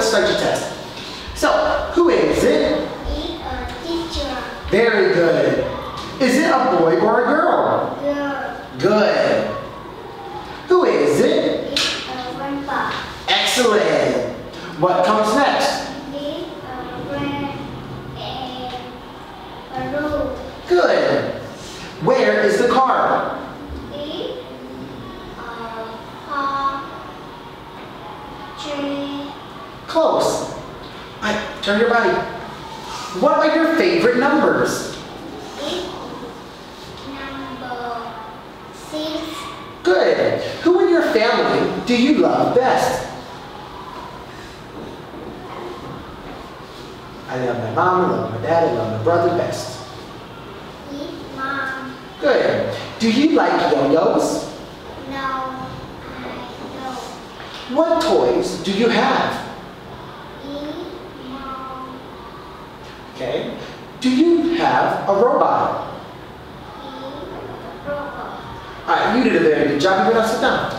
start your test. So, who is it? It's a teacher. Very good. Is it a boy or a girl? Girl. Good. Who is it? It's a grandpa. Excellent. What comes next? It's a red and a blue. Good. Where is the car? It's a car. Tree. Close. Turn your body. What are your favorite numbers? It's number 6. Good. Who in your family do you love best? I love my mom, I love my dad, I love my brother best. It's mom. Good. Do you like yo-yos? No, I don't. What toys do you have? It's mom. Okay. Do you have a robot? It's a robot. Alright, you did a very good job. You can now sit down.